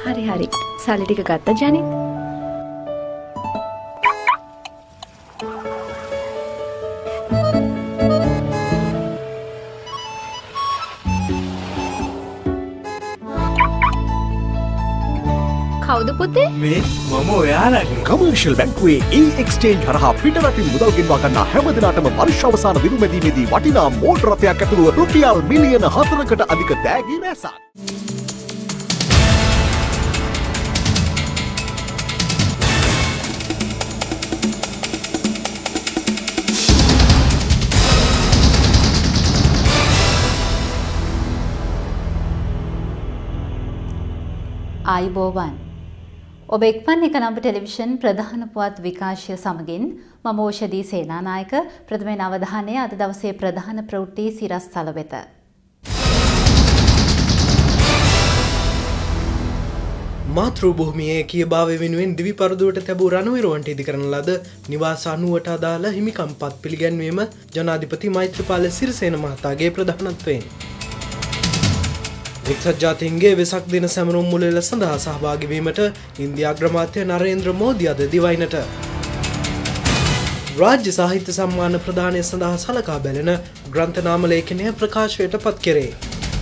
හරි හරි. සල්ලි ටික ගත්තා ජානි. කවුද පුතේ? මේ මම ඔයාලගේ කමර්ෂල් බැංකුවේ e-exchange හරහා පිටරටින් මුදල් ගෙන්වා ගන්නා හැම දිනකටම වර්ෂ අවසාන දිනුමැදීමේදී වටිනා මෝටර රථයක් ඇතුළු රුපියල් මිලියන 4කට අධික තෑගි රැසක්. ආයුබෝවන්. ඔබ එක්වන් එක නම්බ ටෙලිවිෂන් ප්‍රධාන පුවත් විකාශය සමගින් මම ඕෂධී සේනානායක ප්‍රථමයෙන් අවධානය අද දවසේ ප්‍රධාන ප්‍රවෘත්ති සිරස්තල වෙත. මාතෘ භූමියේ කියභාවය වෙනුවෙන් දිවි පරදුවට තැබූ රණවිරුවන්ට ඉදිකරන ලද නිවාස 90ට අදාළ හිමිකම්පත් පිළිගැන්වීම ජනාධිපති මෛත්‍රීපාල සිරිසේන මහතාගේ ප්‍රධානත්වයෙන්. එක්සත් ජාතීන්ගේ වෙසක් දින සැමරුම් මුලෙල සඳහා සහභාගී වීමට ඉන්දියා අග්‍රාමාත්‍ය නරේන්ද්‍ර මෝදි අද දිවයිනට. රාජ්‍ය සාහිත්‍ය සම්මාන ප්‍රදානය සඳහා සලකා බැලෙන ග්‍රන්ථ නාම ලේඛනය ප්‍රකාශයට පත් කෙරේ.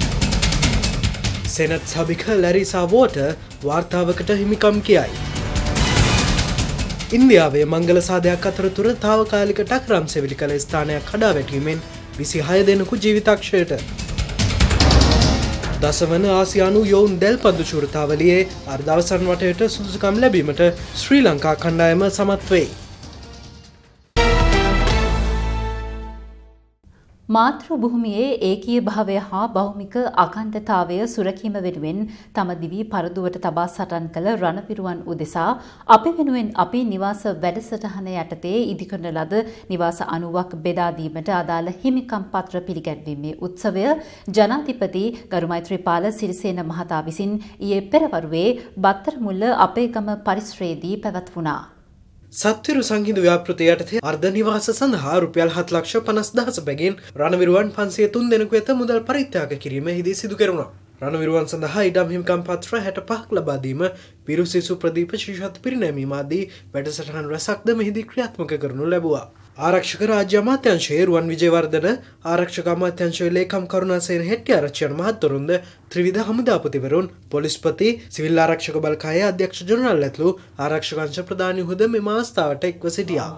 සෙනට් සභික ලැරිසා වෝටර් වාර්තාවකට හිමිකම් කියයි. ඉන්දියාවේ මංගල සාදයක් අතරතුර තාවකාලික ටක්රම් සෙවිලි කළ ස්ථානයක් කඩා වැටීමෙන් 26 දෙනෙකු ජීවිතක්ෂයට. දසවන ආසියානු යොවුන් දැල්පන්දු ශූරතාවලියේ අර්ධවසන් වටයට සුදුසුකම් ලැබීමට ශ්‍රී ලංකා කණ්ඩායම සමත් වෙයි. මාතෘ භූමියේ ඒකීය භාවය හා භෞමික අඛණ්ඩතාවය සුරකීම වෙනුවෙන් තම දිවි පරදුවට තබා සටන් කළ රණවිරුවන් උදෙසා අපි වෙනුවෙන් අපි නිවාස වැඩසටහන යටතේ ඉදිකරන ලද නිවාස 90ක් බෙදා දීමට අදාළ හිමිකම් පත්‍ර පිළිගැන්වීමේ උත්සවය ජනාධිපති ගරු මෛත්‍රීපාල සිරිසේන මහතා විසින් ඊයේ පෙරවරුවේ බත්තරමුල්ල අපේගම පරිශ්‍රයේදී පැවැත්වුණා. සත්විරු සංහිඳු ව්‍යාපෘතිය යටතේ අර්ධ නිවාස සඳහා රුපියල් 7,50,000 බැගින් රණවිරුවන් 503 දෙනෙකු වෙත මුදල් පරිත්‍යාග කිරීම හිදී සිදු කෙරුණා. රණවිරුවන් සඳහා ඉඩම් හිමිකම් පත්‍ර 65ක් ලබා දීම, පිරු සිසු ප්‍රදීප ශිෂ්‍යත්ව පිරිනැමීම ආදී වැඩසටහන් රැසක්ද මෙහිදී ක්‍රියාත්මක කරනු ලැබුවා. ආරක්ෂක රාජ්‍ය අමාත්‍යාංශයේ රුවන් විජේවර්ධන, ආරක්ෂක අමාත්‍යාංශයේ ලේකම් කරුණාසේන හෙට්ටිආරච්චි යන මහත්වරුන්ද ත්‍රිවිධ හමුදාපතිවරුන්, පොලිස්පති, සිවිල් ආරක්ෂක බල්කායේ අධ්‍යක්ෂ ජනරාල් ඇතුළු ආරක්ෂක අංශ ප්‍රධානීහුද මෙම අවස්ථාවට එක්ව සිටියා.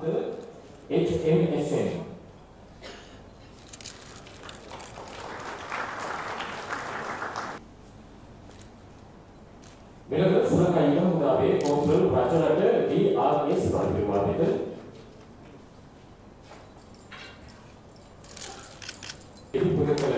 මෙලොව සුරකයින හමුදාවේ කොන්සල් රචරට DRS රණවිරුවන්ට ඉදිරිපත්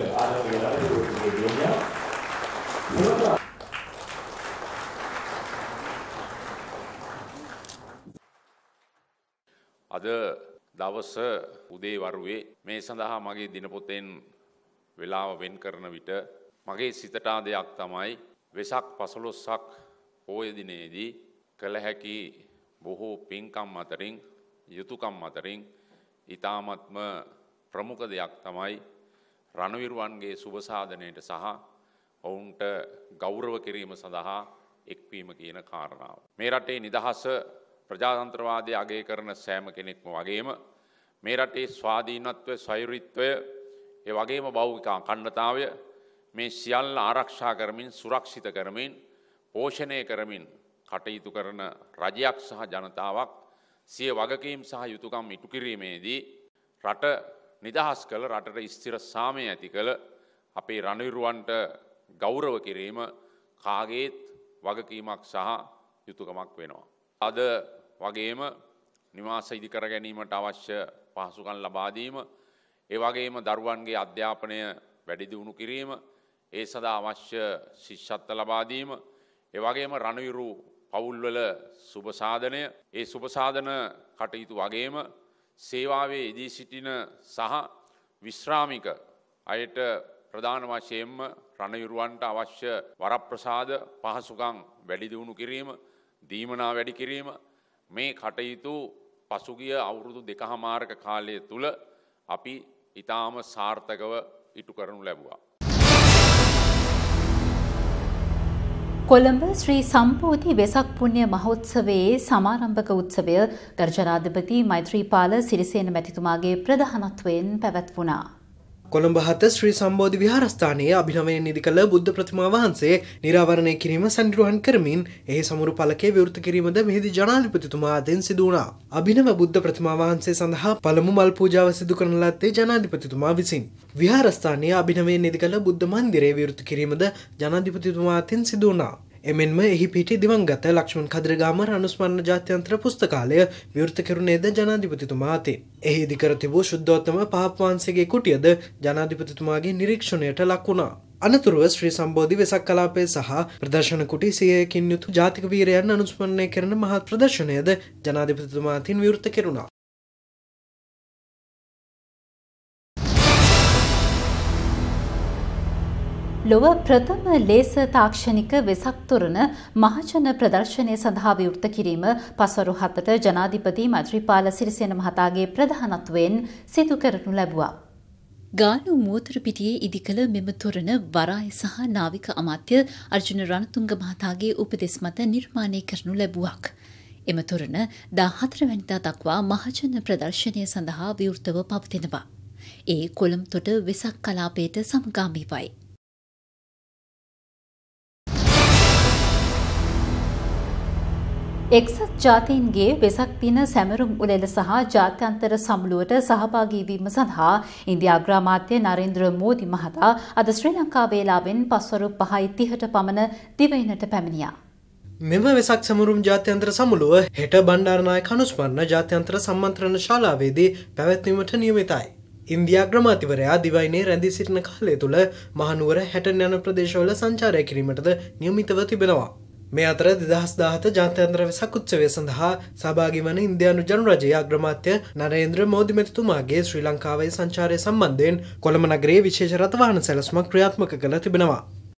අද දවස උදේ වරුවේ මේ සඳහා මගේ දිනපොතෙන් වේලාව වෙන් කරන විට මගේ සිතට ආදයක් තමයි වෙසක් 15ක් පෝය දිනේදී කළ හැකි බොහෝ පින්කම් අතරින් යුතුයකම් අතරින් ඊ타මත්ම ප්‍රමුඛ දෙයක් තමයි රණවිරුවන්ගේ සුබ සාධනයට සහ ඔවුන්ට ගෞරව කිරීම සඳහා එක්වීම කියන කාරණාව. මේ රටේ නිදහස ප්‍රජාතන්ත්‍රවාදය අගය කරන සෑම කෙනෙක්ම වගේම මේ රටේ ස්වාධීනත්වය, ස්වෛරීත්වය, ඒ වගේම භෞතික අඛණ්ඩතාවය මේ සියල්ල ආරක්ෂා කරමින්, සුරක්ෂිත කරමින්, පෝෂණය කරමින් කටයුතු කරන රජයක් සහ ජනතාවක් සිය වගකීම් සහ යුතුයකම් ඉටු කිරීමේදී රට නිදහස් කළ, රටට ස්ථිර සාමය ඇති කළ අපේ රණවිරුවන්ට ගෞරව කිරීම කාගේත් වගකීමක් සහ යුතුයකමක් වෙනවා. අද වගේම නිවාස ඉදිකර ගැනීමට අවශ්‍ය පහසුකම් ලබා දීම, ඒ වගේම දරුවන්ගේ අධ්‍යාපනය වැඩි දියුණු කිරීම, ඒ සඳහා අවශ්‍ය ශිෂ්‍යත්ව ලබා දීම, ඒ වගේම රණවිරු පවුල්වල සුබ සාධනය, ඒ සුබ සාධන කටයුතු වගේම සේවාවේ යෙදී සිටින සහ විශ්‍රාමික අයට ප්‍රධාන වශයෙන්ම රණවිරුවන්ට අවශ්‍ය වරප්‍රසාද පහසුකම් වැඩි දියුණු කිරීම, දීමනා වැඩි කිරීම, මේ කටයුතු පසුගිය අවුරුදු 2.5ක කාලය තුල අපි ඊටාම සාර්ථකව ඉටු කරනු ලැබුවා. කොළඹ ශ්‍රී සම්බෝධි වෙසක් පුණ්‍ය මහෝත්සවයේ සමාරම්භක උත්සවය ගරු ජනාධිපති මෛත්‍රීපාල සිරිසේන මැතිතුමාගේ ප්‍රධානත්වයෙන් පැවැත්වුණා. කොළඹ 7 ශ්‍රී සම්බෝධි විහාරස්ථානයේ අභිනවයෙන් නිදි කළ බුද්ධ ප්‍රතිමා වහන්සේ නිරාවරණය කිරීම සනිටුහන් කරමින් එහි සමුරු පළකය විවෘත කිරීමද මෙහිදී ජනාධිපතිතුමා අතින් සිදු වුණා. අභිනව බුද්ධ ප්‍රතිමා වහන්සේ සඳහා පළමු මල් පූජාව සිදු කරන ලද්දේ ජනාධිපතිතුමා විසින්. විහාරස්ථානයේ අභිනවයෙන් නිදි කළ බුද්ධ මන්දිරය විවෘත කිරීමද ජනාධිපතිතුමා අතින් සිදු වුණා. එමෙන්ම එහි පිටි දිවංගත ලක්ෂ්මන් කදිරගාම අනුස්මරණ ජාත්‍යන්තර පුස්තකාලය විවෘත කෙරුණේද ජනාධිපතිතුමා අතින්. එහි ඉදිකර තිබූ ශුද්ධෝත්තම පහප් වහන්සේගේ කුටියද ජනාධිපතිතුමාගේ නිරීක්ෂණයට ලක් වුණා. අනතුරුව ශ්‍රී සම්බෝධි වෙසක් කලාපය සහ ප්‍රදර්ශන කුටි 100කින් යුතු ජාතික වීරයන් අනුස්මරණය කරන මහත් ප්‍රදර්ශනයද ජනාධිපතිතුමා අතින් විවෘත කෙරුණා. ලොව ප්‍රථම ලේස තාක්ෂණික වෙසක් තොරණ මහජන ප්‍රදර්ශනය සඳහා විවෘත කිරීම පස්වරු 7ට ජනාධිපති මෛත්‍රීපාල සිරිසේන මහතාගේ ප්‍රධානත්වයෙන් සිදු කරනු ලැබුවා. ගාලු මෝතරපිටියේ ඉදිකළ මෙම තොරණ වරාය සහ නාවික අමාත්‍ය අර්ජුන රණතුංග මහතාගේ උපදෙස් මත නිර්මාණය කරනු ලැබුවක්. එම තොරණ 14 වැනිදා දක්වා මහජන ප්‍රදර්ශනය සඳහා විවෘතව පවතිනවා. ඒ කොළඹතොට වෙසක් කලාපයට සමගාමීවයි. එක්සත් ජාතීන්ගේ වෙසක් දින සැමරුම් උළෙල සහ ජාත්‍යන්තර සමුළුවට සහභාගී වීම සඳහා ඉන්දියා අග්‍රාමාත්‍ය නරේන්ද්‍ර මෝදි මහතා අද ශ්‍රී ලංකා වේලාවෙන් පස්වරු 5:30ට පමණ දිවයිනට පැමිණියා. මෙම වෙසක් සැමරුම් ජාත්‍යන්තර සමුළුව හෙට බණ්ඩාරනායක අනුස්මරණ ජාත්‍යන්තර සම්මන්ත්‍රණ ශාලාවේදී පැවැත්වීමට නියමිතයි. ඉන්දියා අග්‍රාමාත්‍යවරයා දිවයිනේ රැඳී සිටින කාලය තුළ මහනුවර හැටන් යන ප්‍රදේශවල සංචාරය කිරීමටද නියමිතව තිබෙනවා. මේ අතර 2017 ජාත්‍යන්තර වෙසක් උත්සවය සඳහා සහභාගී වන ඉන්දියානු ජනරජයේ අග්‍රාමාත්‍ය නරේන්ද්‍ර මෝදි මැතිතුමාගේ ශ්‍රී ලංකාවේ සංචාරය සම්බන්ධයෙන් කොළඹ නගරයේ විශේෂ රථවාහන සැලසුමක් ක්‍රියාත්මක කළ තිබෙනවා.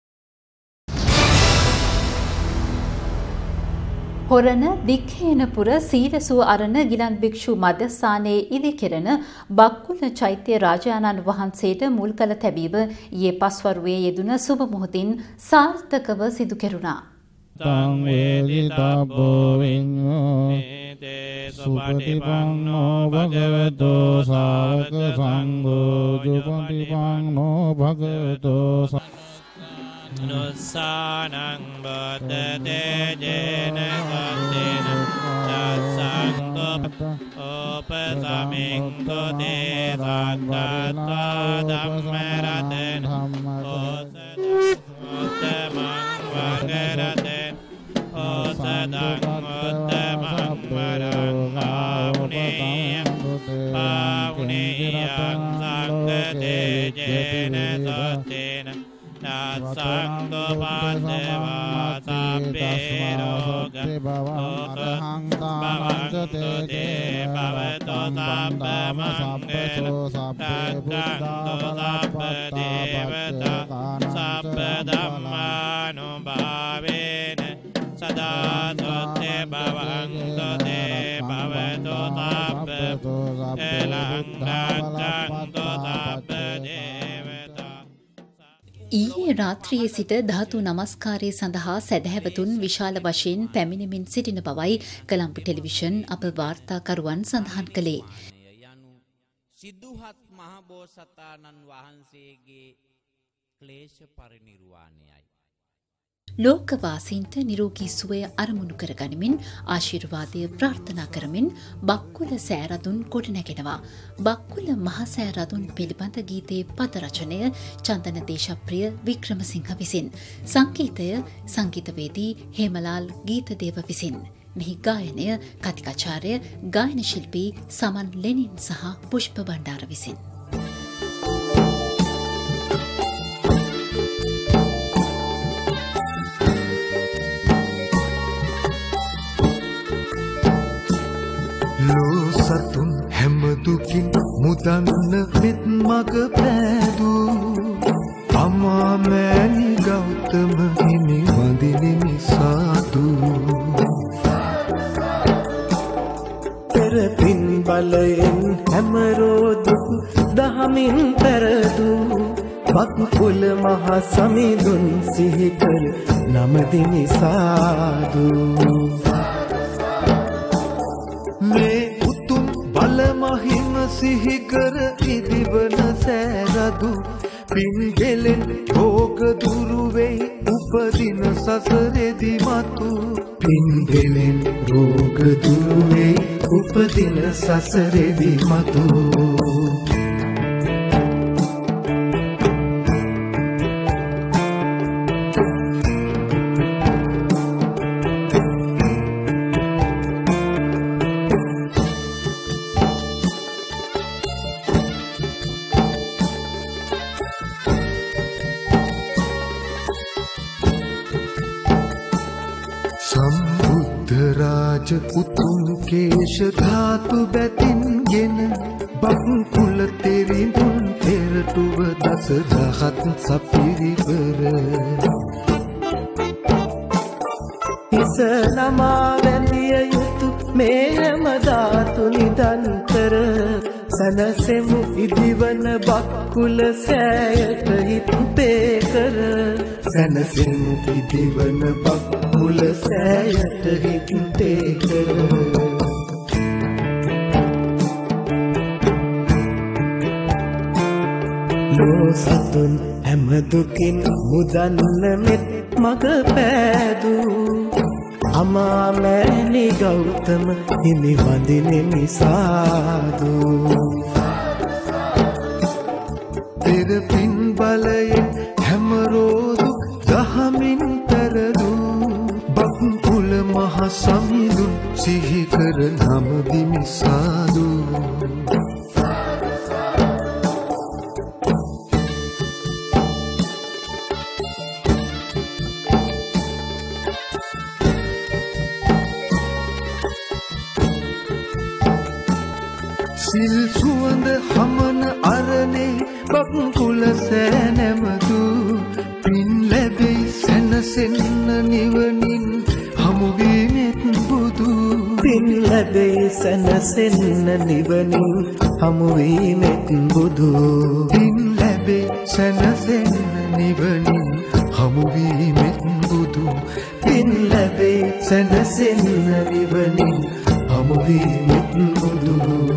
හොරණ දික්හේනපුර සීරසුව අරණ ගිලන් භික්ෂු මධ්‍යස්ථානයේ ඉදිකෙරෙන බක්කුල චෛත්‍ය රාජානන් වහන්සේට මුල් කළ තැබීම ඊයේ පස්වරුවේ යෙදුන සුබ මොහොතින් සාර්ථකව සිදු කෙරුණා. තං වේදිතබ්බෝ විඤ්ඤෝ සුපටිපන්නෝ භගවතෝ සාවක සංඝෝ සුපටිපන්නෝ භගවතෝ නුස්සානං බද්දතේ ජේන සත්තේන සත්සංඝෝ ඕපසමින් තෝතේ සත්තා ධම්මරතෙන් ඕසදමං වගරතෙන් ඕසදං උත්තමං වරං ආවුනේයං පාවුනේයං සංඝතේ ජේන සත්තේන සංඝෝ පාදවා සබ්බේ රෝග ඕකං භවන්තෝ තේ භවතෝ සබ්බ මංගලෝ සබ්බේ බුද්ධා සබ්බ දේවතා සබ්බ ධම්මානුභාවේන සදා සොත්තේ භවන්තෝ තේ භවතෝ සබ්බ එලංගක්ඛන්තෝ සබ්බ දේවතා. ඊයේ රාත්‍රියේ සිට ධාතු නමස්කාරය සඳහා සැදැහැවතුන් විශාල වශයෙන් පැමිණෙමින් සිටින බවයි කොළඹ ටෙලිවිෂන් අප වාර්තාකරුවන් සඳහන් කළේ. සිද්ධාර්ථ මහ බෝසතාණන් වහන්සේගේ ක්ලේශ පරිනිර්වාණයයි. ලෝකවාසීන්ට නිරෝගී සුවය අරමුණු කර ගනිමින් ආශිර්වාදය ප්‍රාර්ථනා කරමින් බක්කුල සෑරදුන් ගොඩනැගෙනවා. බක්කුල මහ සෑරදුන් පිළිබඳ ගීතයේ පද රචනය චන්දන දේශප්‍රිය වික්‍රමසිංහ විසින්. සංගීතය සංගීතවේදී හේමලාල් ගීතදේව විසින්. මෙහි ගායනය කතිකාචාර්ය ගායන ශිල්පී සමන් ලෙනින් සහ පුෂ්ප බණ්ඩාර විසින්. ලෝ සතුන් හැමදුකින් මුදන්න මෙත් මග පෑදූ අමාමෑණි ගෞතම හිමි වඳිනිමි සාදු පෙර පින් බලයෙන් හැමරෝ දුක් දහමින් පෙරදූ බක්කුල මහ සමිඳුන් සිහි කර නමදිනි සාදු මේ උතුම් බල මහිම සිහි කර ඉදිවන සෑරදු පින් ගෙලෙන් රෝග දුරු වෙයි උපදින සසරෙදි මතු පින් ගෙලෙන් රෝග දුරු වෙයි උපදින සසරෙදි මතු උතුම් කේශ ධාතු බැතින්ගෙන බක්කුල තෙරිඳුන් පෙරටුව දස රහත් සපිරිවර හිස නමා වැඳිය යුතු මේ හැම ධාතු නිදන්තර සනසෙමු ඉදිවන බක්කුල සෑයට හිත් පේකර සනසෙමු ඉදිවන බක්කුල සෑයට හිත් පේකර ලෝ සතුන් හැම දුකින් මුදන්න මෙත් මග පෑදූ අමා මෑණි ගෞතම හිමි වඳිනෙමි සාදු පෙර පින් බලයෙන් හැම රෝදු දහමින් පෙරදු බක්කුල මහ සමිඳුන් සිහි කර නමදිමි සාදු සිල් සුවඳ හමන අරනේ බක්කුල සෑනැමදු පින් ලැබෙයි සැනසෙන්න නිවනින් හමුවීමෙත් බුදු පින් ලැබෙයි සැනසෙන්න නිවනින් හමුවීමෙත් බුදු පින් ලැබෙයි සැනසෙන්න නිවනින් හමුවීමෙත් බුදු පින් ලැබෙයි සැනසෙන්න නිවනින් හමුවීමෙත් බුදු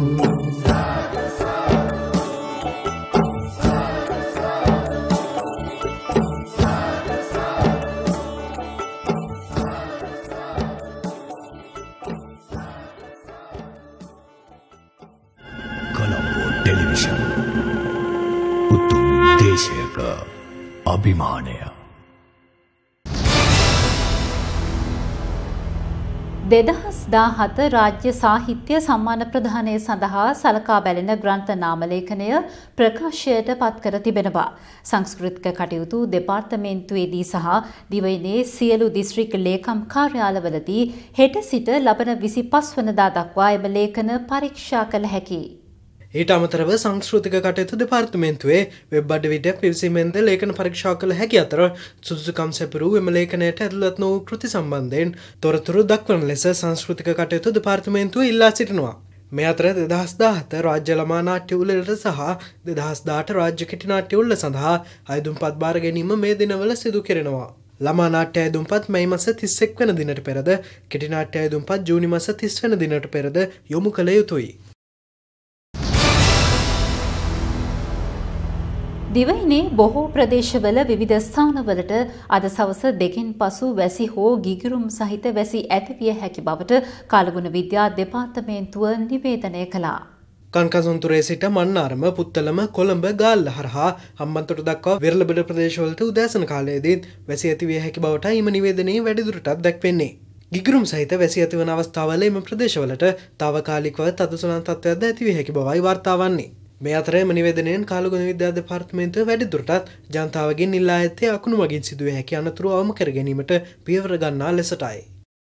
අභිමානය 2017 රාජ්‍ය සාහිත්‍ය සම්මාන ප්‍රදානය සඳහා සලකා බැලෙන ග්‍රන්ථ නාමලේඛනය ප්‍රකාශයට පත් කර තිබෙනවා. සංස්කෘතික කටයුතු දෙපාර්තමේන්තුවේදී සහ දිවයිනේ සියලු දිස්ත්‍රික් ලේකම් කාර්යාලවලදී හෙට සිට ලබන 25 වනදා දක්වා එම ලේඛන පරීක්ෂා කළ හැකියි. ඊට අමතරව සංස්කෘතික කටයුතු දෙපාර්තමේන්තුවේ වෙබ් අඩවියට පිවිසීමෙන්ද ලේඛන පරීක්ෂා කළ හැකි අතර සුදුසුකම් සැපිරූ එම ලේඛනයට ඇතුළත් නොවූ කෘති සම්බන්ධයෙන් තොරතුරු දක්වන ලෙස සංස්කෘතික කටයුතු දෙපාර්තමේන්තුව ඉල්ලා සිටිනවා. මේ අතර 2017 රාජ්‍ය ළමා නාට්‍ය උළෙලට සහ 2018 රාජ්‍ය කෙටි නාට්‍ය උළෙල සඳහා අයදුම්පත් බාර ගැනීම මේ දිනවල සිදු කෙරෙනවා. ළමා නාට්‍ය අයදුම්පත් මැයි මාස 31 වන දිනට පෙරද කෙටි නාට්‍ය අයදුම්පත් ජූනි මාස 30 වන දිනට පෙරද යොමු කළ යුතුයි. දිවයිනේ බොහෝ ප්‍රදේශවල විවිධ ස්ථානවලට අද සවස 2කින් පසු වැසි හෝ ගිගිරුම් සහිත වැසි ඇතිවිය හැකි බවට කාලගුණ විද්‍යා දෙපාර්තමේන්තුව නිවේදනය කළා. කන්කසුන්තුරේ සිට මන්නාරම පුත්තලම කොළඹ ගාල්ල හරහා හම්බන්තොට දක්වා වෙරළබඩ ප්‍රදේශවලට උදෑසන කාලයේදී වැසි ඇතිවිය හැකි බවට එම නිවේදනයේ වැඩිදුරටත් දැක්වෙන්නේ. ගිගිරුම් සහිත වැසි ඇතිවන අවස්ථාවල එම ප්‍රදේශවලට తాවකාලිකව තදසුණන් තත්ත්වයක්ද ඇතිවිය හැකි බවයි වාර්තා වන්නේ. මේ අතර එම නිවේදනයෙන් කාලගුණ විද්‍යා දෙපාර්තමේන්තුව වැඩිදුරටත් ජනතාවගෙන් ඉල්ලා ඇත්තේ අකුණු මගින් සිදුවිය හැකි අනතුරු අවම කර ගැනීමට පියවර ගන්නා ලෙසටයි.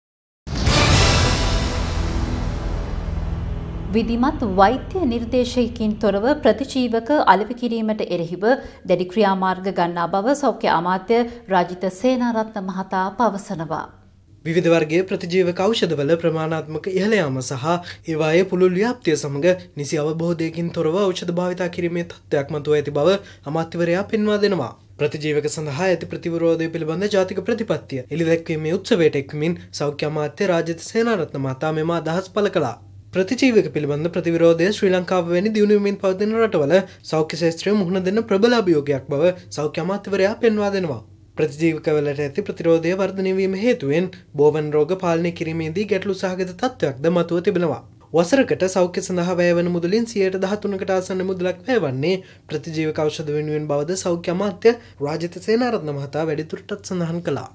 විධිමත් වෛද්‍ය නිර්දේශයකින් තොරව ප්‍රතිජීවක අලෙවි කිරීමට එරෙහිව දැඩි ක්‍රියාමාර්ග ගන්නා බව සෞඛ්‍ය අමාත්‍ය රාජිත සේනාරත්න මහතා පවසනවා. විවිධ වර්ගයේ ප්‍රතිජීවක ඖෂධවල ප්‍රමාණාත්මක ඉහළ යාම සහ ඒවායේ පුළුල් ව්‍යාප්තිය සමග නිසි අවබෝධයකින් තොරව ඖෂධ භාවිතා කිරීමේ තත්ත්වයක් මතුව ඇති බව අමාත්‍යවරයා පෙන්වා දෙනවා. ප්‍රතිජීවක සඳහා ඇති ප්‍රතිවිරෝධය පිළිබඳ ජාතික ප්‍රතිපත්තිය එළිදැක්වීමේ උත්සවයට එක්වමින් සෞඛ්‍ය අමාත්‍ය රාජිත සේනාරත්න මහතා මෙම අදහස් පළ කළා. ප්‍රතිජීවක පිළිබඳ ප්‍රතිවිරෝධය ශ්‍රී ලංකාව වැනි දියුණුවමින් පවතින රටවල සෞඛ්‍ය ශාස්ත්‍රය මුහුණ දෙන ප්‍රබල අභියෝගයක් බව සෞඛ්‍ය අමාත්‍යවරයා පෙන්වා දෙනවා. ප්‍රතිජීවකවලට ඇති ප්‍රතිරෝධය වර්ධනය වීම හේතුවෙන් බෝවන් රෝග පාලනය කිරීමේදී ගැටලු සහගත තත්ත්වයක්ද මතුව තිබෙනවා. වසරකට සෞඛ්‍ය සඳහා වැයවන මුදලින් 13%කට ආසන්න මුදලක් වැයවන්නේ ප්‍රතිජීවක ඖෂධ වෙනුවෙන් බවද සෞඛ්‍ය අමාත්‍ය රාජිත සේනාරත්න මහතා වැඩිදුරටත් සඳහන් කළා.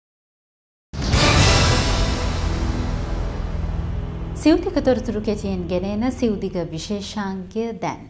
සිව්දික තොරතුරු කෙටියෙන් ගෙනෙන සිව්දික විශේෂාංගය දැන්.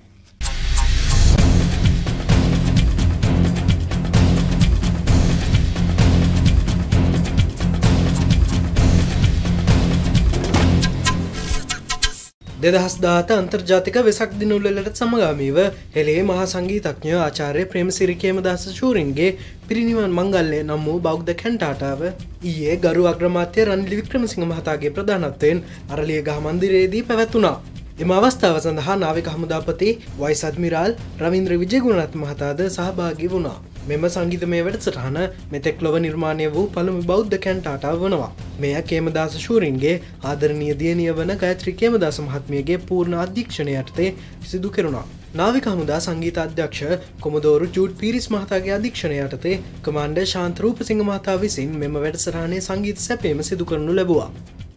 දෙදහස් දාත අන්තර්ජාතික වෙසක් දින උළෙලට සමගාමීව හෙළේ මහා සංගීතඥ ආචාර්ය ප්‍රේමසිරි කේමදාස ශූරින්ගේ පිරිනිවන් මංගල්‍ය නම් වූ බෞද්ධ කැන්ටාටාව ඊයේ ගරු අග්‍රාමාත්‍ය රනිල් වික්‍රමසිංහ මහතාගේ ප්‍රධානත්වයෙන් අරලියගහ මන්දිරයේදී පැවැත්වුණා. එම අවස්ථාව සඳහා නාවික හමුදාපති වයිස් අද්මිරාල් රවීන්ද්‍ර විජේගුණරත්න මහතාද සහභාගී වුණා. මෙම සංගීතමය වැඩසටහන මෙතෙක් ලොව නිර්මාණය වූ පළමු බෞද්ධ කැන්ටාටාව වනවා. මෙය කේමදාස ශූරින්ගේ ආදරණීය දියණිය වන ගයත්‍රී කේමදාස මහත්මියගේ පූර්ණ අධ්‍යක්ෂණය යටතේ සිදු කෙරුණා. නාවික හමුදා සංගීත අධ්‍යක්ෂ කොමඩෝරු ජූඩ් පීරිස් මහතාගේ අධීක්ෂණය යටතේ කමාන්ඩර් ශාන්ත රූපසිංහ මහතා විසින් මෙම වැඩසටහනේ සංගීත සැපයීම සිදු කරනු ලැබුවා.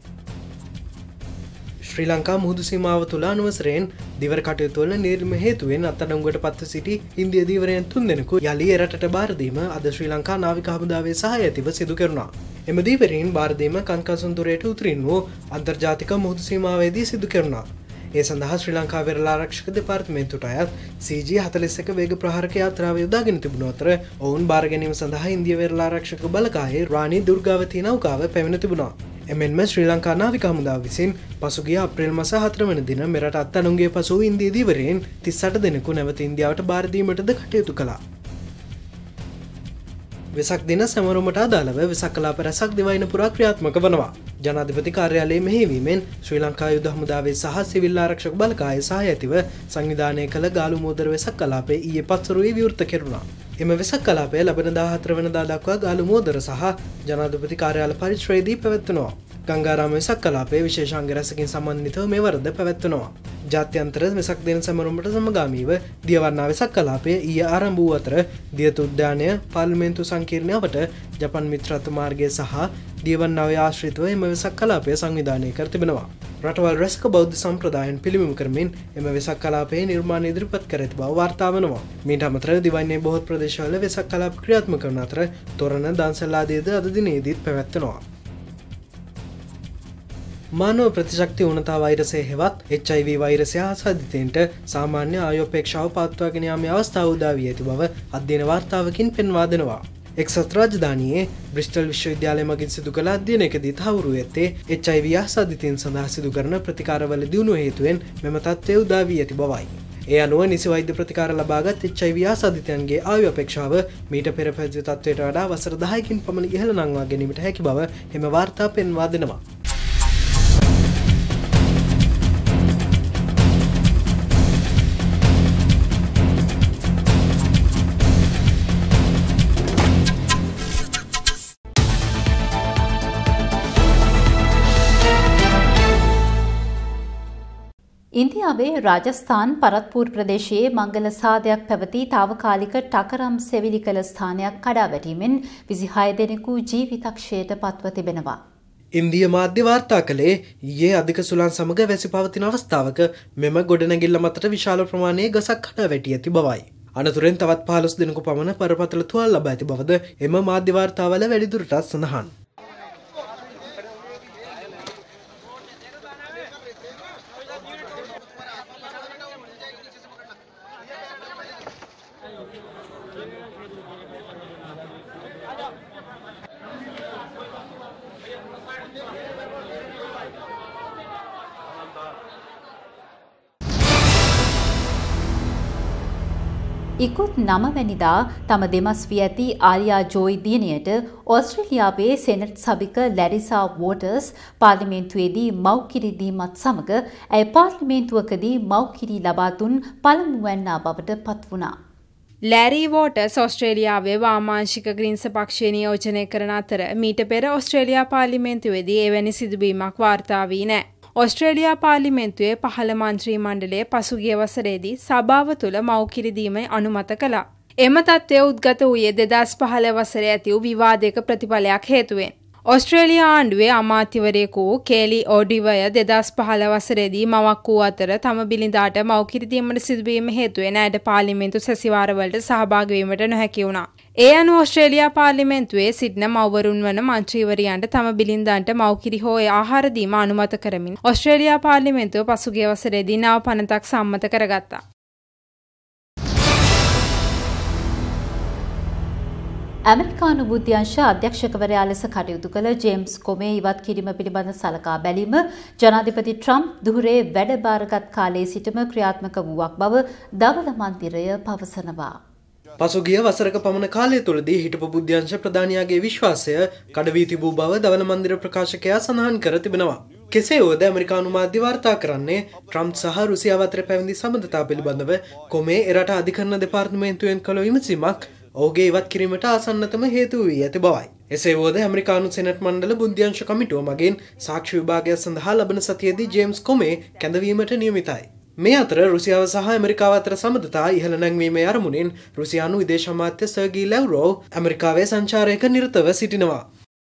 ශ්‍රී ලංකා මුහුදු සීමාව තුළ අනවසරයෙන් දිවර කටයුතු වල නිර්ම හේතුවෙන් අත්අඩංගුවට පත්ව සිටි ඉන්දිය දීවරයන් 3 දෙනෙකු යලි එරටට බාර දීම අද ශ්‍රී ලංකා නාවික හමුදාවේ සහාය ඇතිව සිදු කෙරුණා. එම දීවරයන් බාර දීම කන්කසුන්දුරේට උතුරින් වූ අන්තර්ජාතික මුහුදු සීමාවේදී සිදු කෙරුණා. ඒ සඳහා ශ්‍රී ලංකා වෙරළ ආරක්ෂක දෙපාර්තමේන්තුවට අයත් CG-41 වේග ප්‍රහාරක යාත්‍රාව යොදාගෙන තිබුණු අතර ඔවුන් බාර ගැනීම සඳහා ඉන්දිය වෙරළ ආරක්ෂක බලකායේ රාණි දුර්ගාවතී නෞකාව පැමිණ තිබුණා. එමෙන්ම ශ්‍රී ලංකා නාවික හමුදාව විසින් පසුගිය අප්‍රේල් මාස 4 වන දින මෙරට අත්අඩංගුවේ පසු ඉන්දිය දීවරයන් 38 දෙනෙකු නැවත ඉන්දියාවට බාර දීමටද කටයුතු කළා. වෙසක් දින සමරුමට අදාළව වෙසක් කලාප රැසක් දිවයින පුරා ක්‍රියාත්මක වනවා. ජනාධිපති කාර්යාලයේ මෙහෙයවීමෙන් ශ්‍රී ලංකා යුද හමුදාවේ සහ සිවිල් ආරක්ෂක බලකායේ සහාය ඇතිව සංවිධානය කළ ගාලු මෝදර වෙසක් කලාපය ඊයේ පස්වරුවේ විවෘත කෙරුණා. එම වෙසක් කලාපය ලබන 14 වෙනිදා දක්වා ගාලු මෝදර සහ ජනාධිපති කාර්යාල පරිශ්‍රයේදී පැවැත්වෙනවා. ගංගාරාම වෙසක් කලාපයේ විශේෂාංග රැසකින් සම්බන්ධිතව මෙවරද පැවැත්වෙනවා. ජාත්‍යන්තර වෙසක් දින සමරුමට සමගාමීව දියවන්නා වෙසක් කලාපය ඊයේ ආරම්භ වූ අතර දියත උද්‍යානය පාර්ලිමේන්තු සංකීර්ණයට ජපන් මිත්‍රත්ව මාර්ගය සහ දියවන්නාවේ ආශ්‍රිතව එම වෙසක් කලාපය සංවිධානය කර තිබෙනවා. රටවල් රැසක බෞද්ධ සම්ප්‍රදායන් පිළිබිඹු කරමින් එම වෙසක් කලාපයේ නිර්මාණ ඉදිරිපත් කර ඇති බව වාර්තා වනවා. මීට අමතරව දිවයිනේ බොහෝ ප්‍රදේශවල වෙසක් කලාප ක්‍රියාත්මක කරන අතර තොරණ දන්සල් ආදීද අද දිනේදීත් පැවැත්වෙනවා. මානව ප්‍රතිශක්ති උණතා වෛරසය හෙවත් HIV වෛරසය ආසාදිතයින්ට සාමාන්‍ය ආයුර්පේක්ෂාව පවත්වාගෙන යාමේ අවස්ථාව උදා වී ඇති බව අධ්‍යයන වාර්තාවකින් පෙන්වා දෙනවා. එක්සත් රාජධානියේ බ්‍රිස්ටල් විශ්වවිද්‍යාලය මගින් සිදු කළ අධ්‍යයනයකදී තහවුරු ඇත්තේ HIV ආසාදිතයින් සඳහා සිදු කරන ප්‍රතිකාරවල දියුණුව හේතුවෙන් මෙම තත්ත්වය උදා වී ඇති බවයි. ඒ අනුව නිසි වෛද්‍ය ප්‍රතිකාර ලබාගත් HIV ආසාදිතයන්ගේ ආයු අපේක්ෂාව මීට පෙර පැවති තත්ත්වයට වඩා වසර 10කින් පමණ ඉහළ නංවා ගැනීමට හැකි බව එම වාර්තා පෙන්වා දෙනවා. ඉන්දියාවේ රාජස්ථාන් පරත්පූර් ප්‍රදේශයේ මංගල සාදයක් පැවති තාවකාලික ටකරම් සෙවිලි කළ ස්ථානයක් කඩා වැටීමෙන් 26 දෙනෙකු ජීවිතක්ෂයට පත්ව තිබෙනවා. ඉන්දිය මාධ්‍ය වාර්තා කළේ ඊයේ අධික සුළං සමග වැසි පවතින අවස්ථාවක මෙම ගොඩනැගිල්ල මතට විශාල ප්‍රමාණයේ ගසක් කඩා වැටී ඇති බවයි. අනතුරෙන් තවත් 15 දිනක පමණ බරපතල තුවාල ලබා ඇති බවද එම මාධ්‍ය වාර්තාවල වැඩිදුරටත් සඳහන්. ඉකුත් 9 වැනිදා තම දෙමස් වී ඇති ආලියා ජෝයි දියණියට ඕස්ට්‍රේලියාවේ සෙනට් සභික ලැරිසා වෝටර්ස් පාර්ලිමේන්තුවේදී මව්කිරි දීමත් සමග ඇය පාර්ලිමේන්තුවකදී මව්කිරි ලබා දුන් පළමු වැන්නා බවට පත් වුණා. ලෑරී වෝටර්ස් ඕස්ට්‍රේලියාවේ වාමාංශික ග්‍රීන්ස් පක්ෂය නියෝජනය කරන අතර මීට පෙර ඕස්ට්‍රේලියා පාර්ලිමේන්තුවේදී එවැනි සිදුවීමක් වාර්තා වී නැහැ. ඕස්ට්‍රේලියා පාර්ලිමේන්තුවේ පහළ මන්ත්‍රී මණ්ඩලය පසුගිය වසරේදී සභාව තුළ මව්කිරි දීම අනුමත කළා. එම තත්ත්වය උද්ගත වූයේ 2015 වසරේ ඇති වූ විවාදයක ප්‍රතිඵලයක් හේතුවෙන්. ඕස්ට්‍රේලියා ආණ්ඩුවේ අමාත්‍යවරයෙකු වූ කේලි ඕඩිවය 2015 වසරේදී මවක් වූ අතර තම බිලිඳාට මව්කිරි දීමට සිදුවීම හේතුවෙන් ඇයට පාර්ලිමේන්තු සැසිවාරවලට සහභාගී වීමට නොහැකි වුණා. ඒ අනුව ඕස්ට්‍රේලියා පාර්ලිමේන්තුවේ සිටින මව්වරුන් වන මන්ත්‍රීවරියන්ට තම බිලින්දන්ට මව්කිරි හෝ ආහාර දීම අනුමත කරමින් ඕස්ට්‍රේලියා පාර්ලිමේන්තුව පසුගිය වසරේදී නව පනතක් සම්මත කරගත්තා. ඇමරිකානු බුද්ධ්‍යංශ අධ්‍යක්ෂකවරයා ලෙස කටයුතු කළ ජේම්ස් කොමේ ඉවත් කිරීම පිළිබඳ සලකා බැලීම ජනාධිපති ට්‍රම්ප් දුහුරේ වැඩබාරගත් කාලයේ සිටම ක්‍රියාත්මක වූවක් බව දවල මන්දිරය පවසනවා. පසුගිය වසරක පමණ කාලය තුළදී හිටපු බුද්ධ්‍යංශ ප්‍රධානියාගේ විශ්වාසය කඩවී තිබූ බව දවල මන්දිර ප්‍රකාශකයා සඳහන් කර තිබෙනවා. කෙසේ වුවද ඇමරිකානු මාධ්‍ය වාර්තා කරන්නේ ට්‍රම්ප් සහ රුසියාව අතර පැවති සබඳතා පිළිබඳව කොමේ එරට අධිකරණ දෙපාර්තමේන්තුවෙන් කළ විමසීමක් ඔහුගේ ඉවත් කිරීමට ආසන්නතම හේතු වී ඇති බවයි. එසේ වුවද ඇමරිකානු සෙනට් මණ්ඩල බුද්ධ්‍යංශ කමිටුව මගින් සාක්ෂි විභාගය සඳහා ලබන සතියේදී ජේම්ස් කොමේ කැඳවීමට නියමිතයි. මේ අතර රුසියාව සහ ඇමරිකාව අතර සබඳතා ඉහළ නැංවීමේ අරමුණින් රුසියානු විදේශ අමාත්‍ය සර්ගී ලැව්රෝව් ඇමරිකාවේ සංචාරයක නිරතව සිටිනවා.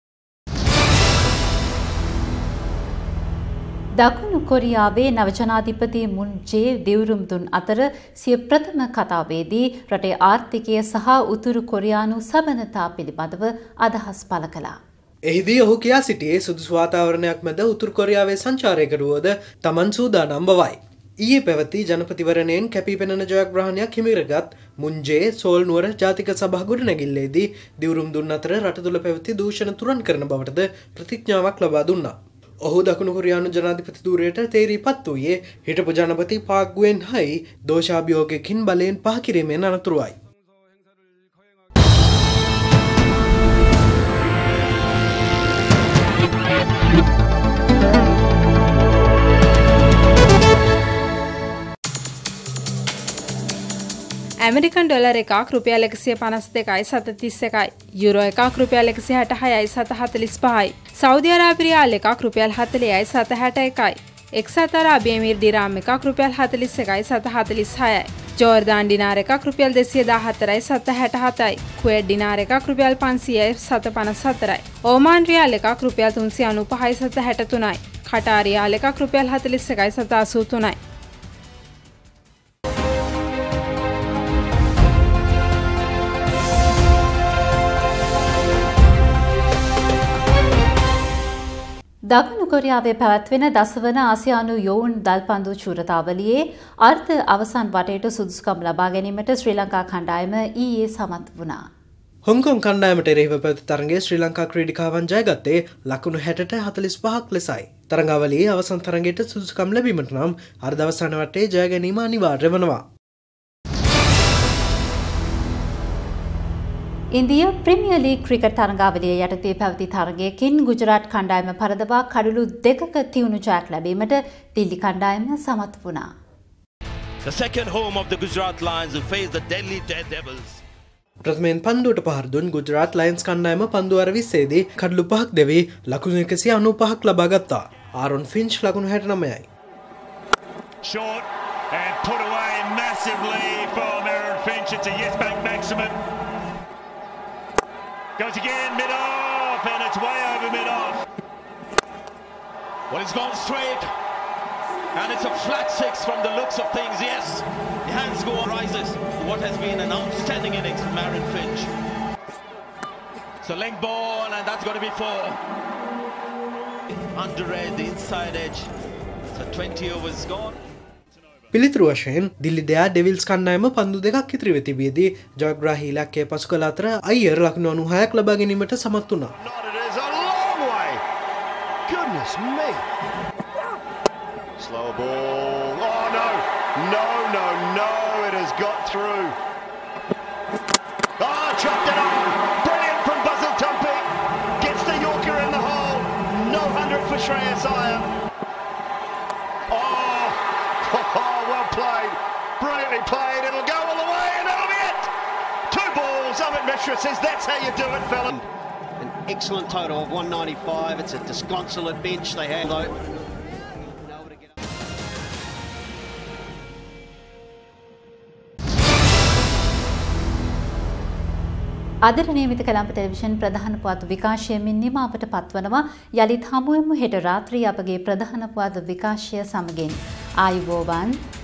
දකුණු කොරියාවේ නව ජනාධිපති මුන් ජේ දිවුරුම් දුන් අතර සිය ප්‍රථම කතාවේදී රටේ ආර්ථිකය සහ උතුරු කොරියානු සබඳතා පිළිබඳව අදහස් පළ කළා. එහිදී ඔහු කියා සිටියේ සුදුසු වාතාවරණයක් මැද උතුරු කොරියාවේ සංචාරයකට වුවද තමන් සූදානම් බවයි. ඊයේ පැවති ජනපතිවරණයෙන් කැපී පෙනෙන ජයග්‍රහණයක් හිමිරගත් මුන් ජේ සෝල් නුවර ජාතික සභා ගොඩනැගිල්ලේදී දිවුරුම් දුන් අතර රට තුළ පැවති දූෂණ තුරන් කරන බවටද ප්‍රතිඥාවක් ලබා දුන්නා. ඔහු දකුණු කොරියානු ජනාධිපති ධූරයට තේරීපත් වූයේ හිටපු ජනපති පාක් ගුවෙන් හයි දෝෂාභියෝගයකින් බලයෙන් පහ කිරීමෙන් අනතුරුවයි. ඇමරිකන් ඩොලර් එකක් රුපියල් 152යි 731යි. යුරෝ එකක් රුපියල් 166යි 745යි. සෞදි අරාබි රියාල් එකක් රුපියල් 40යි 761යි. එක්සත් අරාබි එමිර් දිරාම් එකක් රුපියල් 41යි 746යි. ජෝර්දාන් ඩිනාර් එකක් රුපියල් 214යි 767යි. කුවේට් ඩිනාර් එකක් රුපියල් 500යි 754යි. ඕමාන් රියාල් එකක් රුපියල් 395යි 763යි. කටාර් රියාල් එකක් රුපියල් 41යි 783යි. දකුණු කොරියාවේ පැවැත්වෙන දසවන ආසියානු යොවුන් දල්පන්දු චූරතාවලියේ අර්ධ අවසන් වටේට සුදුසුකම් ලබා ගැනීමට ශ්‍රී ලංකා කණ්ඩායම ඊයේ සමත් වුණා. හොංකොං කණ්ඩායමට එරෙහිව පැවති තරගයේ ශ්‍රී ලංකා ක්‍රීඩිකාවන් ජයගත්තේ ලකුණු 60ට 45ක් ලෙසයි. තරගාවලියේ අවසන් තරගයට සුදුසුකම් ලැබීමට නම් අර්ධ අවසන් වටේ ජය ගැනීම අනිවාර්ය වෙනවා. ඉන්දිය ප්‍රීමියර් ලීග් ක්‍රිකට් තරගාවලිය යටතේ පැවති තරගයකින් ගුජරාට් කණ්ඩායම පරදවා කඩලු 2ක තියුණු ජයක් ලැබීමට දිල්ලි කණ්ඩායම සමත් වුණා. The second home of the Gujarat Lions who face the Delhi Daredevils. ප්‍රථමයෙන් පන්දුවට පහර දුන් ගුජරාට් ලයන්ස් කණ්ඩායම පන්දු අර 20දී කඩලු 5ක් දෙවී ලකුණු 195ක් ලබා ගත්තා. ආරොන් ෆින්ච් ලකුණු 69යි. Short and put away massively from Aaron Finch. It's a yes bank maximum. Goes again, mid-off, and it's way over mid-off. Well, it's gone straight, and it's a flat six from the looks of things, yes. The hands go on, rises. What has been an outstanding innings from Aaron Finch. So length ball, and that's got to be 4. Under edge, the inside edge. So 20 overs gone. පිළිතුරු වශයෙන් දිල්ලි ඩෙයා ඩෙවිල්ස් කණ්ඩායම පන්දු දෙකක් ඉතිරි වෙ තිබියදී ජයග්‍රාහී ඉලක්කය පසු කළ අතර අයියර් ලකුණු 96ක් ලබා ගැනීමට සමත් වුණා. Goodness me. Slow ball. Oh no. No, it has got through. Oh, chopped it on. Brilliant from Basil Tumpy. Gets the Yorker in the hole. No 100 for Shreyas Iyer. Oh, well played. Brilliantly played. It'll go all the way and that'll be it. 2 balls. Amit Mishra says that's how you do it, fella. An excellent total of 195. It's a disconsolate bench they have though. අදට නියමිත කළම්ප television ප්‍රධාන පුවත් විකාශයමින් නිමාවට පත්වනවා. යළිත් හමුවෙමු හෙට රාත්‍රී අපගේ ප්‍රධාන පුවත් විකාශය සමගින්. ආයුබෝවන්.